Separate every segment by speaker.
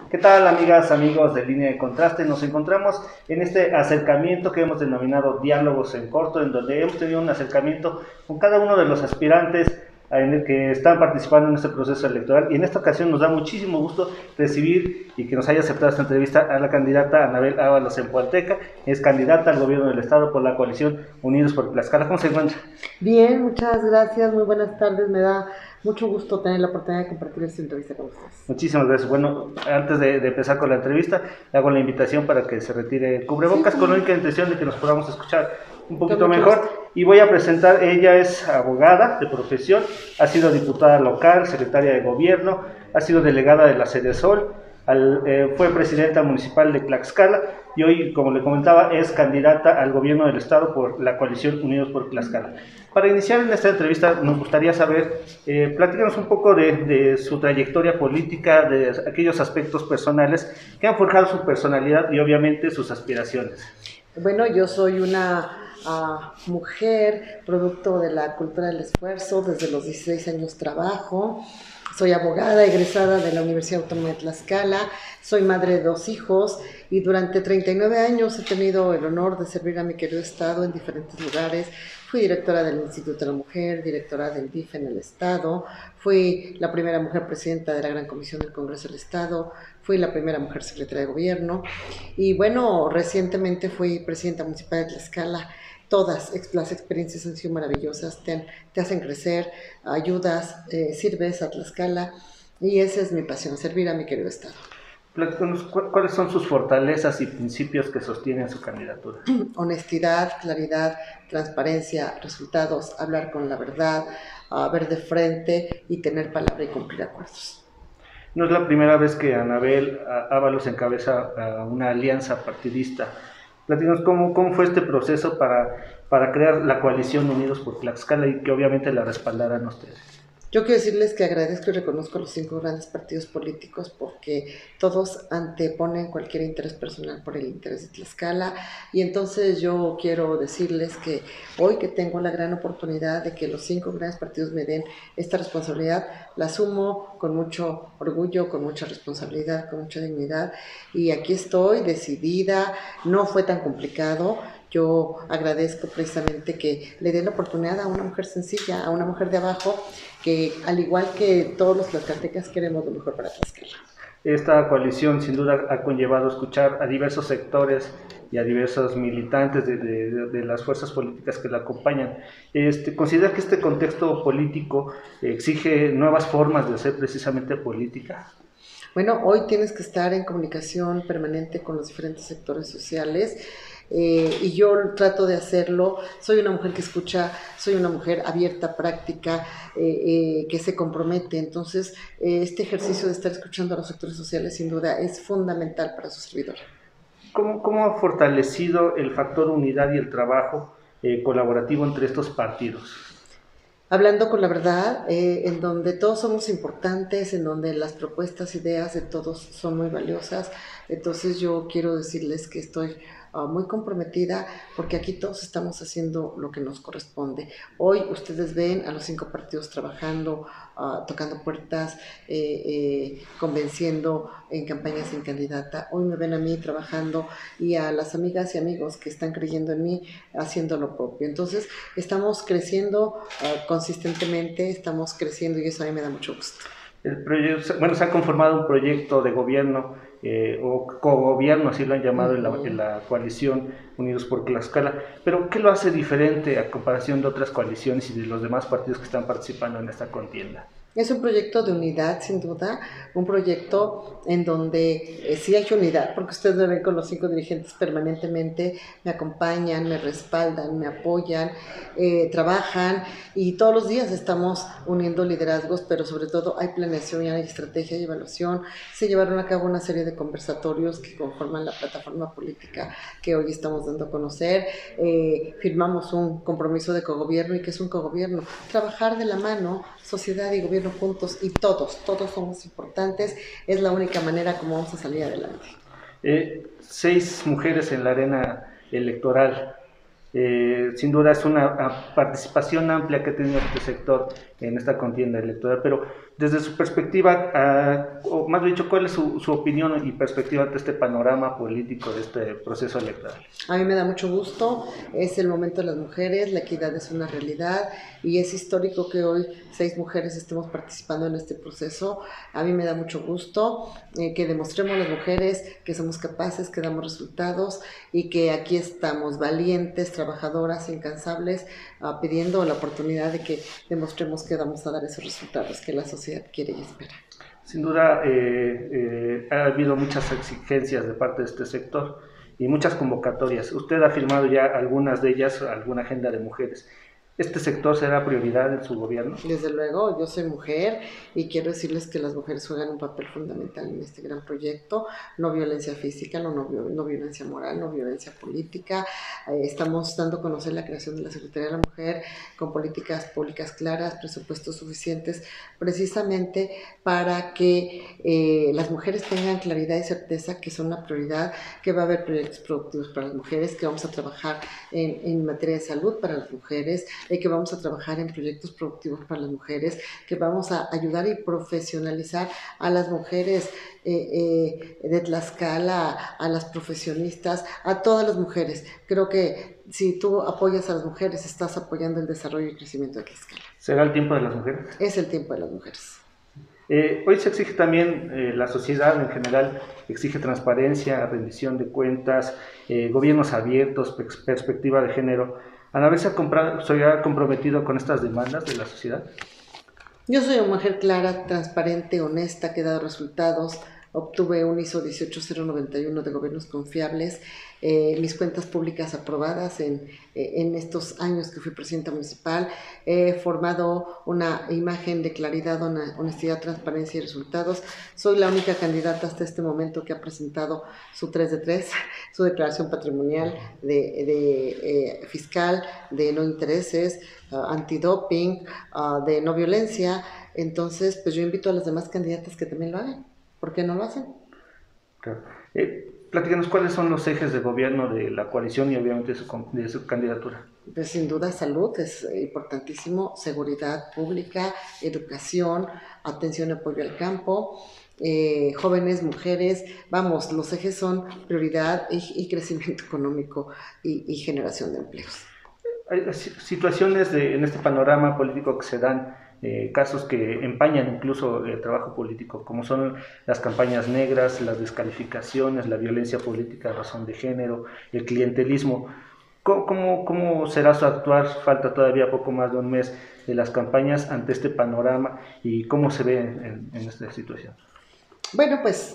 Speaker 1: ¿Qué tal, amigas, amigos de Línea de Contraste? Nos encontramos en este acercamiento que hemos denominado Diálogos en Corto, en donde hemos tenido un acercamiento con cada uno de los aspirantes en el que están participando en este proceso electoral. Y en esta ocasión nos da muchísimo gusto recibir y que nos haya aceptado esta entrevista a la candidata Anabel Ábalos Empualteca. Es candidata al gobierno del estado por la coalición Unidos por Tlaxcala. ¿Cómo se encuentra?
Speaker 2: Bien, muchas gracias, muy buenas tardes, me da mucho gusto tener la oportunidad de compartir esta entrevista con ustedes.
Speaker 1: Muchísimas gracias. Bueno, antes de empezar con la entrevista, le hago la invitación para que se retire el cubrebocas, sí, con la única intención de que nos podamos escuchar un poquito mejor. Y voy a presentar, ella es abogada de profesión, ha sido diputada local, secretaria de gobierno, ha sido delegada de la Sedesol, fue presidenta municipal de Tlaxcala y hoy, como le comentaba, es candidata al gobierno del estado por la coalición Unidos por Tlaxcala. Para iniciar en esta entrevista nos gustaría saber, platícanos un poco de su trayectoria política, de aquellos aspectos personales que han forjado su personalidad y obviamente sus aspiraciones.
Speaker 2: Bueno, yo soy una mujer producto de la cultura del esfuerzo, desde los 16 años trabajo. Soy abogada egresada de la Universidad Autónoma de Tlaxcala, soy madre de 2 hijos y durante 39 años he tenido el honor de servir a mi querido estado en diferentes lugares. Fui directora del Instituto de la Mujer, directora del DIF en el estado, fui la primera mujer presidenta de la Gran Comisión del Congreso del Estado, fui la primera mujer secretaria de gobierno y bueno, recientemente fui presidenta municipal de Tlaxcala. Todas las experiencias han sido maravillosas, te hacen crecer, ayudas, sirves a Tlaxcala y esa es mi pasión, servir a mi querido estado.
Speaker 1: Platícanos, ¿cuáles son sus fortalezas y principios que sostienen su candidatura?
Speaker 2: Honestidad, claridad, transparencia, resultados, hablar con la verdad, ver de frente y tener palabra y cumplir acuerdos.
Speaker 1: No es la primera vez que Anabel Ábalos encabeza una alianza partidista. Platícanos cómo fue este proceso para crear la coalición Unidos por Tlaxcala y que obviamente la respaldaran ustedes.
Speaker 2: Yo quiero decirles que agradezco y reconozco a los 5 grandes partidos políticos porque todos anteponen cualquier interés personal por el interés de Tlaxcala y entonces yo quiero decirles que hoy que tengo la gran oportunidad de que los 5 grandes partidos me den esta responsabilidad, la asumo con mucho orgullo, con mucha responsabilidad, con mucha dignidad y aquí estoy decidida, no fue tan complicado. Yo agradezco precisamente que le den la oportunidad a una mujer sencilla, a una mujer de abajo, que al igual que todos los tlaxcaltecas queremos lo mejor para Tlaxcala.
Speaker 1: Esta coalición sin duda ha conllevado escuchar a diversos sectores y a diversos militantes de las fuerzas políticas que la acompañan. ¿Considera que este contexto político exige nuevas formas de hacer precisamente política?
Speaker 2: Bueno, hoy tienes que estar en comunicación permanente con los diferentes sectores sociales. Y yo trato de hacerlo. Soy una mujer que escucha, soy una mujer abierta, práctica, que se compromete. Entonces, este ejercicio de estar escuchando a los sectores sociales sin duda es fundamental para su servidor.
Speaker 1: ¿Cómo ha fortalecido el factor unidad y el trabajo colaborativo entre estos partidos?
Speaker 2: Hablando con la verdad, en donde todos somos importantes, en donde las propuestas, ideas de todos son muy valiosas. Entonces yo quiero decirles que estoy muy comprometida porque aquí todos estamos haciendo lo que nos corresponde. Hoy ustedes ven a los 5 partidos trabajando, tocando puertas, convenciendo en campañas sin candidata. Hoy me ven a mí trabajando y a las amigas y amigos que están creyendo en mí haciendo lo propio. Entonces estamos creciendo consistentemente, estamos creciendo y eso a mí me da mucho gusto.
Speaker 1: Se ha conformado un proyecto de gobierno o cogobierno, así lo han llamado en la coalición Unidos por Tlaxcala, pero ¿qué lo hace diferente a comparación de otras coaliciones y de los demás partidos que están participando en esta contienda?
Speaker 2: Es un proyecto de unidad, sin duda, un proyecto en donde sí hay unidad, porque ustedes me ven con los 5 dirigentes permanentemente, me acompañan, me respaldan, me apoyan, trabajan y todos los días estamos uniendo liderazgos, pero sobre todo hay planeación y hay estrategia y evaluación. Se llevaron a cabo una serie de conversatorios que conforman la plataforma política que hoy estamos dando a conocer. Firmamos un compromiso de cogobierno y que es un cogobierno, trabajar de la mano, sociedad y gobierno juntos y todos somos importantes, es la única manera como vamos a salir adelante.
Speaker 1: 6 mujeres en la arena electoral, sin duda es una participación amplia que ha tenido este sector. en esta contienda electoral, pero desde su perspectiva, o más dicho, ¿cuál es su opinión y perspectiva ante este panorama político de este proceso electoral?
Speaker 2: A mí me da mucho gusto, es el momento de las mujeres, la equidad es una realidad y es histórico que hoy 6 mujeres estemos participando en este proceso. A mí me da mucho gusto que demostremos a las mujeres que somos capaces, que damos resultados y que aquí estamos valientes, trabajadoras, incansables, pidiendo la oportunidad de que demostremos que vamos a dar esos resultados que la sociedad quiere y espera.
Speaker 1: Sin duda, ha habido muchas exigencias de parte de este sector y muchas convocatorias. Usted ha firmado ya algunas de ellas, alguna agenda de mujeres. ¿Este sector será prioridad en su gobierno?
Speaker 2: Desde luego, yo soy mujer y quiero decirles que las mujeres juegan un papel fundamental en este gran proyecto. No violencia física, no violencia moral, no violencia política. Estamos dando a conocer la creación de la Secretaría de la Mujer con políticas públicas claras, presupuestos suficientes, precisamente para que las mujeres tengan claridad y certeza que son una prioridad, que va a haber proyectos productivos para las mujeres, que vamos a trabajar en materia de salud para las mujeres, que vamos a trabajar en proyectos productivos para las mujeres, que vamos a ayudar y profesionalizar a las mujeres de Tlaxcala, a las profesionistas, a todas las mujeres. Creo que si tú apoyas a las mujeres, estás apoyando el desarrollo y crecimiento de Tlaxcala.
Speaker 1: ¿Será el tiempo de las mujeres?
Speaker 2: Es el tiempo de las mujeres.
Speaker 1: Hoy se exige también, la sociedad en general exige transparencia, rendición de cuentas, gobiernos abiertos, perspectiva de género. ¿Ana vez se ha comprometido con estas demandas de la sociedad?
Speaker 2: Yo soy una mujer clara, transparente, honesta, que ha dado resultados. Obtuve un ISO 18091 de gobiernos confiables, mis cuentas públicas aprobadas en estos años que fui presidenta municipal. He formado una imagen de claridad, honestidad, transparencia y resultados. Soy la única candidata hasta este momento que ha presentado su 3 de 3, su declaración patrimonial fiscal, de no intereses, antidoping, de no violencia. Entonces, pues yo invito a las demás candidatas que también lo hagan. ¿Por qué no lo hacen?
Speaker 1: Claro. Platícanos cuáles son los ejes de gobierno de la coalición y obviamente de su candidatura.
Speaker 2: Pues sin duda salud es importantísimo, seguridad pública, educación, atención y apoyo al campo, jóvenes, mujeres, vamos, los ejes son prioridad y crecimiento económico y generación de empleos.
Speaker 1: Hay situaciones en este panorama político que se dan, casos que empañan incluso el trabajo político, como son las campañas negras, las descalificaciones, la violencia política a razón de género, el clientelismo. ¿Cómo será su actuar? Falta todavía poco más de un mes de las campañas ante este panorama y cómo se ve en esta situación.
Speaker 2: Bueno, pues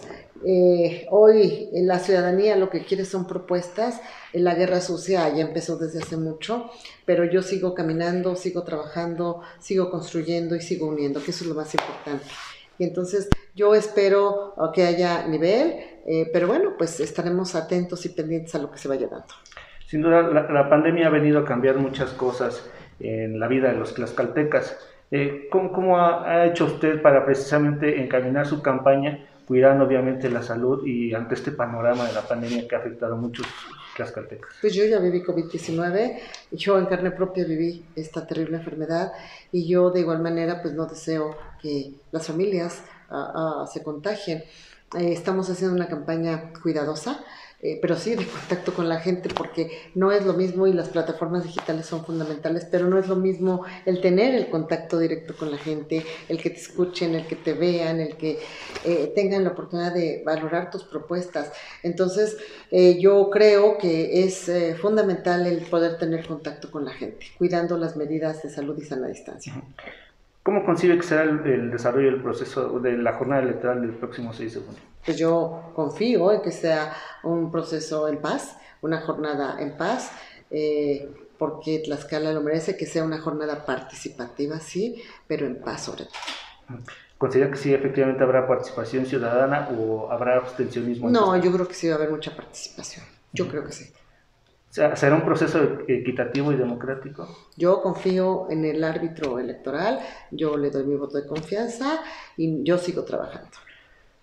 Speaker 2: hoy la ciudadanía lo que quiere son propuestas. La guerra sucia ya empezó desde hace mucho, pero yo sigo caminando, sigo trabajando, sigo construyendo y sigo uniendo, que eso es lo más importante. Y entonces yo espero que haya nivel, pero bueno, pues estaremos atentos y pendientes a lo que se vaya dando.
Speaker 1: Sin duda, la pandemia ha venido a cambiar muchas cosas en la vida de los tlaxcaltecas. ¿Cómo ha hecho usted para precisamente encaminar su campaña, cuidando obviamente la salud y ante este panorama de la pandemia que ha afectado a muchos tlaxcaltecas?
Speaker 2: Pues yo ya viví COVID-19, yo en carne propia viví esta terrible enfermedad y yo de igual manera pues no deseo que las familias se contagien. Estamos haciendo una campaña cuidadosa, pero sí de contacto con la gente, porque no es lo mismo, y las plataformas digitales son fundamentales, pero no es lo mismo el tener el contacto directo con la gente, el que te escuchen, el que te vean, el que tengan la oportunidad de valorar tus propuestas. Entonces, yo creo que es fundamental el poder tener contacto con la gente, cuidando las medidas de salud y sana distancia.
Speaker 1: ¿Cómo concibe que será el desarrollo del proceso de la jornada electoral del próximo 6 de junio?
Speaker 2: Pues yo confío en que sea un proceso en paz, una jornada en paz, porque Tlaxcala lo merece, que sea una jornada participativa, sí, pero en paz sobre todo.
Speaker 1: ¿Considera que sí efectivamente habrá participación ciudadana o habrá abstencionismo?
Speaker 2: No, yo creo que sí va a haber mucha participación, yo creo que sí.
Speaker 1: ¿Será un proceso equitativo y democrático?
Speaker 2: Yo confío en el árbitro electoral, yo le doy mi voto de confianza y yo sigo trabajando.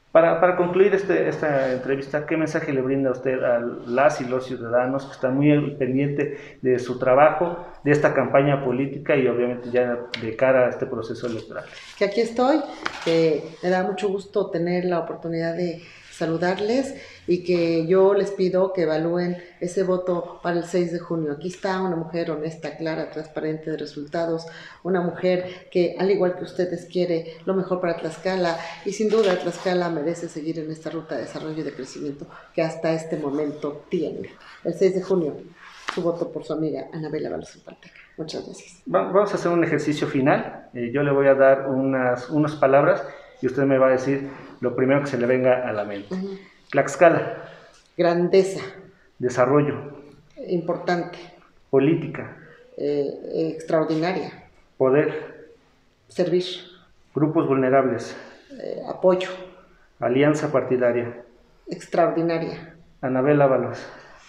Speaker 1: Para concluir esta entrevista, ¿qué mensaje le brinda usted a las y los ciudadanos que están muy pendientes de su trabajo, de esta campaña política y obviamente ya de cara a este proceso electoral?
Speaker 2: Que aquí estoy, que me da mucho gusto tener la oportunidad de saludarles y que yo les pido que evalúen ese voto para el 6 de junio. Aquí está una mujer honesta, clara, transparente de resultados, una mujer que al igual que ustedes quiere lo mejor para Tlaxcala y sin duda Tlaxcala merece seguir en esta ruta de desarrollo y de crecimiento que hasta este momento tiene. El 6 de junio, su voto por su amiga Anabel Ábalos Empalteca. Muchas gracias.
Speaker 1: Vamos a hacer un ejercicio final. Yo le voy a dar unas palabras y usted me va a decir lo primero que se le venga a la mente. Tlaxcala.
Speaker 2: Grandeza.
Speaker 1: Desarrollo.
Speaker 2: Importante.
Speaker 1: Política.
Speaker 2: Extraordinaria.
Speaker 1: Poder.
Speaker 2: Servir.
Speaker 1: Grupos vulnerables.
Speaker 2: Apoyo.
Speaker 1: Alianza partidaria.
Speaker 2: Extraordinaria.
Speaker 1: Anabel Ábalos.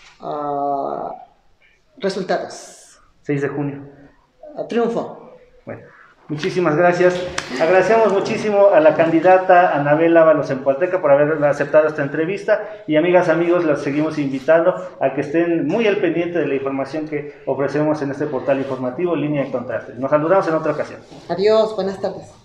Speaker 2: Resultados.
Speaker 1: 6 de junio.
Speaker 2: Triunfo.
Speaker 1: Bueno, muchísimas gracias. Agradecemos muchísimo a la candidata Anabel Ábalos Empalteca por haber aceptado esta entrevista y amigas, amigos, las seguimos invitando a que estén muy al pendiente de la información que ofrecemos en este portal informativo Línea de Contraste. Nos saludamos en otra ocasión.
Speaker 2: Adiós, buenas tardes.